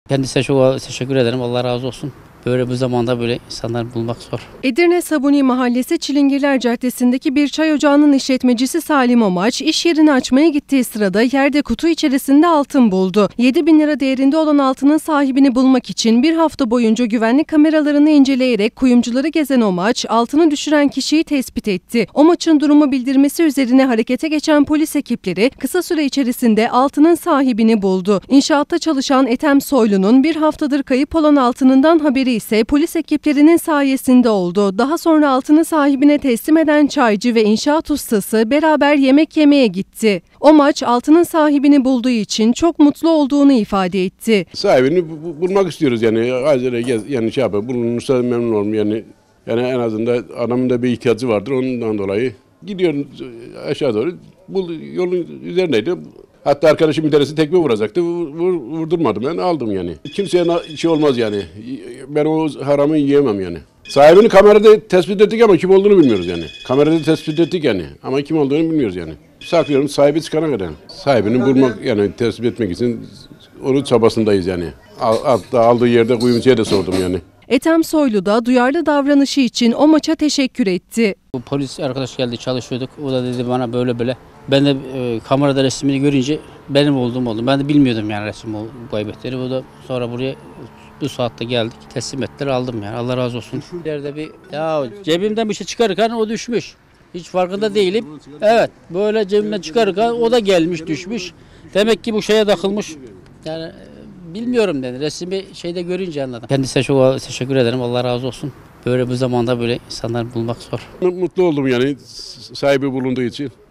Kendisine çok teşekkür ederim. Allah razı olsun. Böyle bu zamanda böyle insanlar bulmak zor. Edirne Sabuni Mahallesi Çilingirler Caddesi'ndeki bir çay ocağının işletmecisi Salim Omaç, iş yerini açmaya gittiği sırada yerde kutu içerisinde altın buldu. 7.000 lira değerinde olan altının sahibini bulmak için bir hafta boyunca güvenlik kameralarını inceleyerek kuyumcuları gezen Omaç, altını düşüren kişiyi tespit etti. Omaç'ın durumu bildirmesi üzerine harekete geçen polis ekipleri kısa süre içerisinde altının sahibini buldu. İnşaatta çalışan Ethem Soylu'nun bir haftadır kayıp olan altınından haberi ise polis ekiplerinin sayesinde oldu. Daha sonra altını sahibine teslim eden çaycı ve inşaat ustası beraber yemek yemeye gitti. Omaç altının sahibini bulduğu için çok mutlu olduğunu ifade etti. Sahibini bulmak istiyoruz yani. Yani şey yapalım, bulunursa memnun olurum yani. Yani en azından adamın da bir ihtiyacı vardır ondan dolayı. Gidiyorum aşağı doğru, yolun üzerindeydi. Hatta arkadaşım bir tanesi tekme vuracaktı. Vurdurmadım ben, aldım yani. Kimseye şey olmaz yani. Ben o haramı yiyemem yani. Sahibini kamerada tespit ettik ama kim olduğunu bilmiyoruz yani. Kamerada tespit ettik yani ama kim olduğunu bilmiyoruz yani. Saklıyorum sahibi çıkana kadar. Sahibini bulmak yani tespit etmek için onun çabasındayız yani. Aldığı yerde kuyumcuya da sordum yani. Ethem Soylu da duyarlı davranışı için Omaç'a teşekkür etti. Bu polis arkadaş geldi, çalışıyorduk. O da dedi bana böyle böyle. Ben de kamerada resmini görünce benim olduğum oldu. Ben de bilmiyordum yani resim kaybetleri. O da sonra buraya bu saatte geldik. Teslim ettiler, aldım yani. Allah razı olsun. İleride cebimden bir şey çıkarırken o düşmüş. Hiç farkında değilim. Evet, böyle cebimden çıkarırken o da gelmiş, düşmüş. Demek ki bu şeye takılmış. Yani bilmiyorum dedi. Resmi şeyde görünce anladım. Kendisine çok teşekkür ederim. Allah razı olsun. Böyle bu zamanda böyle insanlar bulmak zor. Mutlu oldum yani sahibi bulunduğu için.